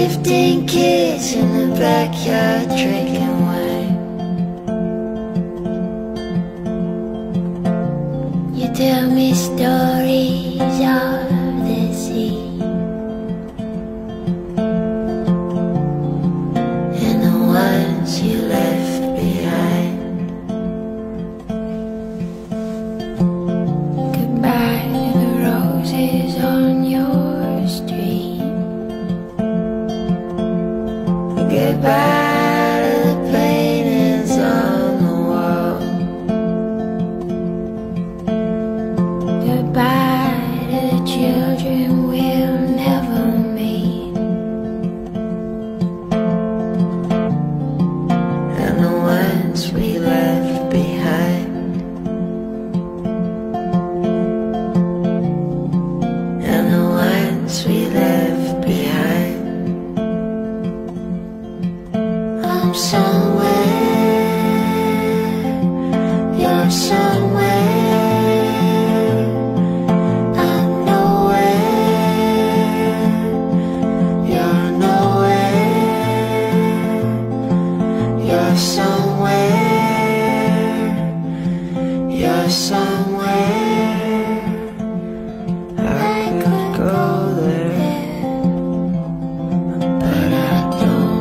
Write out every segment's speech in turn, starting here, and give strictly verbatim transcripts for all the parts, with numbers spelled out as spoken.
Fifteen kids in the backyard drinking wine. You tell me stories of the sea and the ones you left behind. Goodbye to the roses on your street. Goodbye to the paintings on the wall. Goodbye to the children we'll never meet, and the ones we left behind, and the ones we left behind. I'm somewhere, you're somewhere, I'm nowhere, you're nowhere, you're somewhere, you're somewhere, I could go there, but I don't.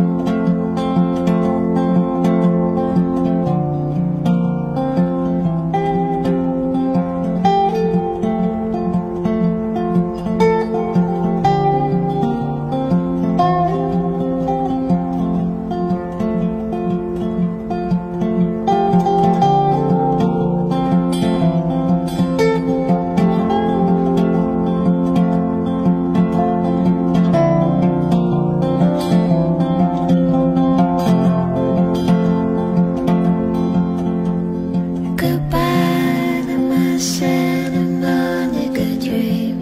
Goodbye to my Santa Monica dream.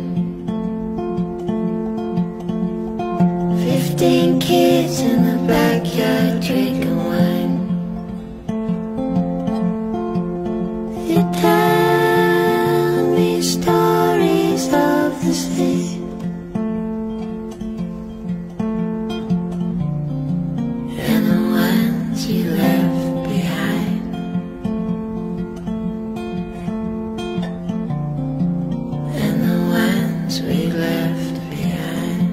Fifteen kids in the backyard drinking wine. You tell me stories of the sea and the ones you left behind, and the ones we left behind.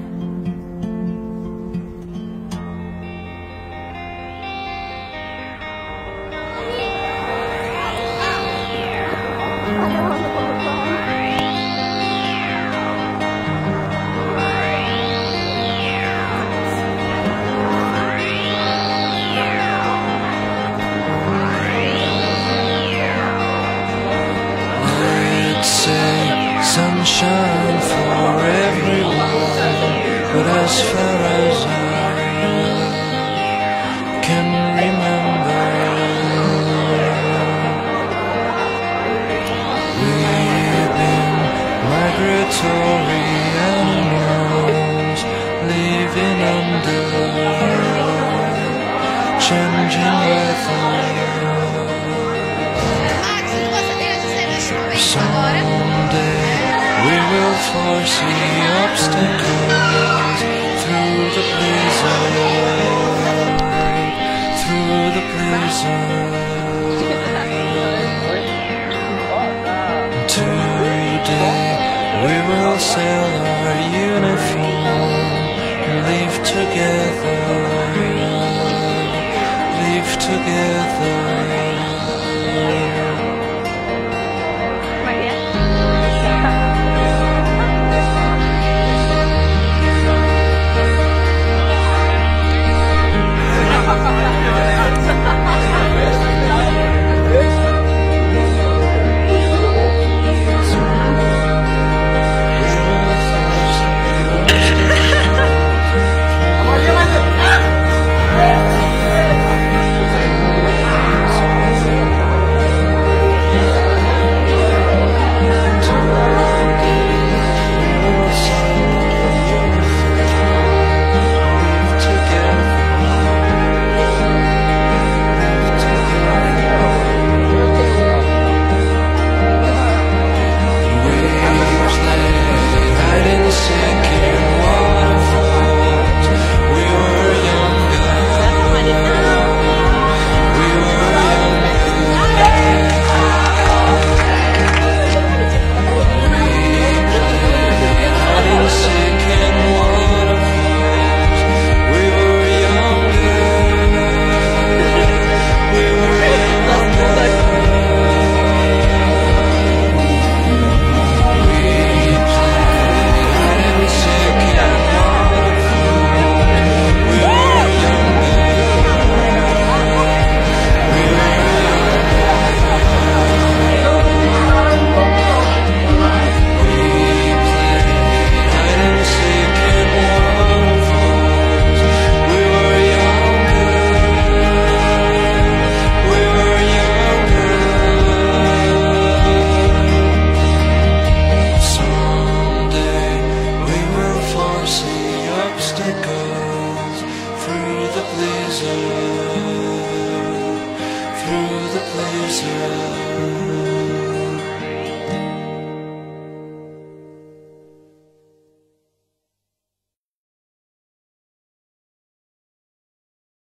I'd say sunshine for everyone, but as far as I can remember, we've been migratory animals living under changing weather. Someday we will foresee obstacles through the blizzard, through the blizzard. Today we will sell our uniform and live together, live together. through the blizzard.